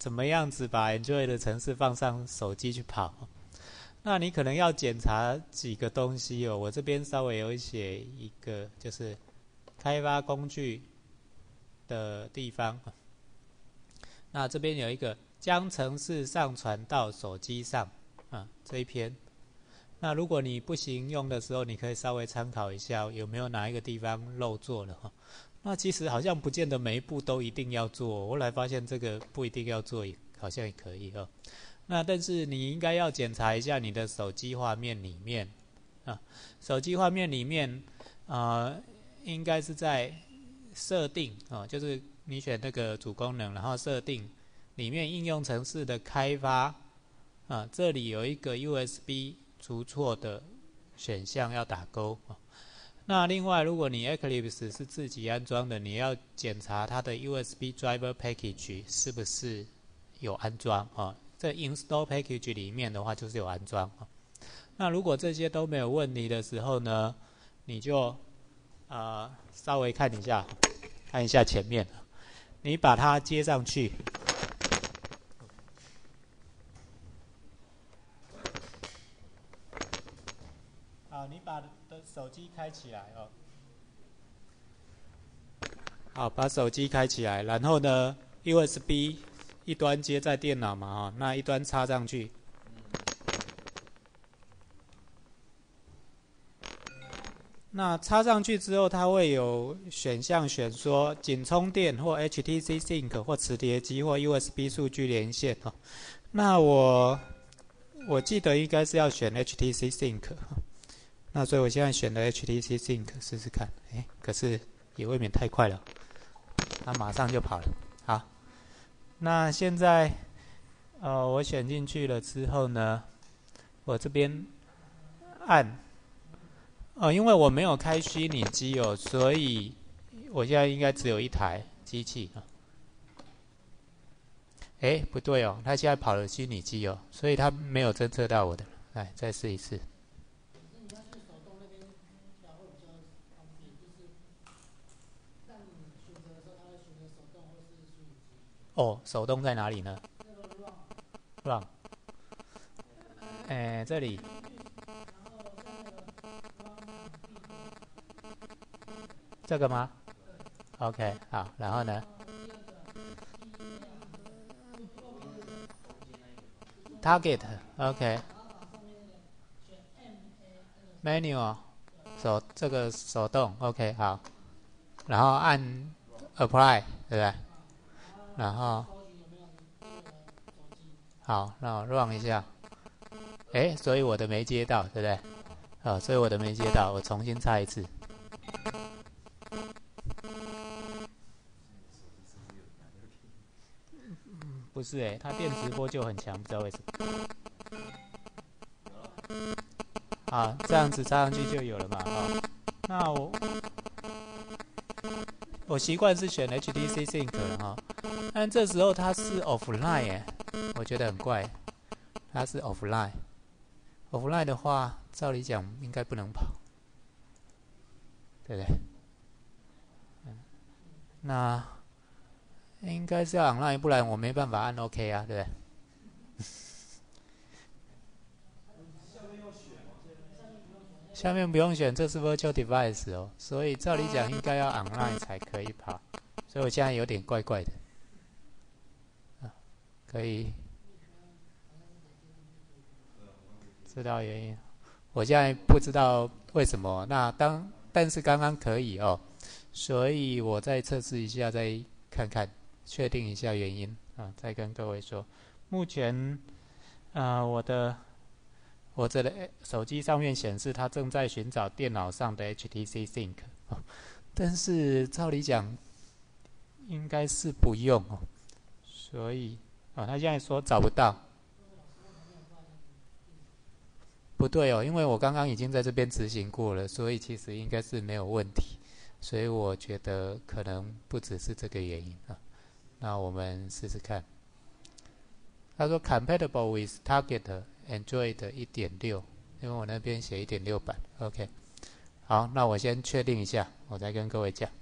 怎么样子把 Android 的程式放上手机去跑。那你可能要检查几个东西哦，我这边稍微有写一个，就是开发工具的地方。那这边有一个将程式上传到手机上这一篇。那如果你不行用的时候，你可以稍微参考一下有没有哪一个地方漏做了哈。那其实好像不见得每一步都一定要做，我后来发现这个不一定要做，好像也可以哦。那但是你应该要检查一下你的手机画面里面手机画面里面应该是在设定就是你选那个主功能，然后设定里面应用程式的开发这里有一个 USB 除错的选项要打勾那另外，如果你 Eclipse 是自己安装的，你要检查它的 USB Driver Package 是不是有安装这 Install Package 里面的话就是有安装那如果这些都没有问题的时候呢，你就稍微看一下前面，你把它接上去。好，你把手机开起来好，把手机开起来，然后呢 ，USB 一端接在电脑嘛那一端插上去。那插上去之后，它会有选项选说仅充电或 HTC Sync 或磁碟机或 USB 数据连线那我记得应该是要选 HTC Sync。那所以我现在选了 HTC Sync 试试看，可是也未免太快了，它马上就跑了。好，那现在我选进去了之后呢，我这边按因为我没有开虚拟机所以我现在应该只有一台机器不对它现在跑了虚拟机所以它没有侦测到我的。来，再试一次。手动在哪里呢 ？Run。这里。这个吗 ？OK， 好，然后呢 ？Target，OK。Menu， 这个手动 ，OK， 好，然后按 Apply， 对不对？然后好，那我 run 一下，所以我的没接到，对不对？所以我的没接到，我重新插一次。不是它电磁波就很强，不知道为什么。好，这样子插上去就有了嘛那我习惯是选 HTC Sync 了但这时候它是 offline 我觉得很怪，它是 offline。offline 的话，照理讲应该不能跑，对不对？那应该是要 online， 不然我没办法按 OK 对不对？下面不用选，这是 Virtual Device 所以照理讲应该要 online 才可以跑，所以我现在有点怪怪的。可以知道原因，我现在不知道为什么。但是刚刚可以所以我再测试一下，再看看，确定一下原因再跟各位说。目前我这的手机上面显示它正在寻找电脑上的 HTC Sync，但是照理讲应该是不用所以他现在说找不到。不对因为我刚刚已经在这边执行过了，所以其实应该是没有问题，所以我觉得可能不只是这个原因那我们试试看。他说 compatible with target Android 1.6， 因为我那边写 1.6 版 OK。好，那我先确定一下，我再跟各位讲。